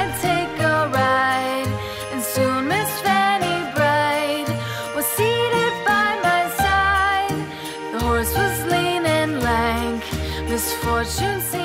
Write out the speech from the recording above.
I'd take a ride, and soon Miss Fanny Bright was seated by my side. The horse was lean and lank, misfortune seemed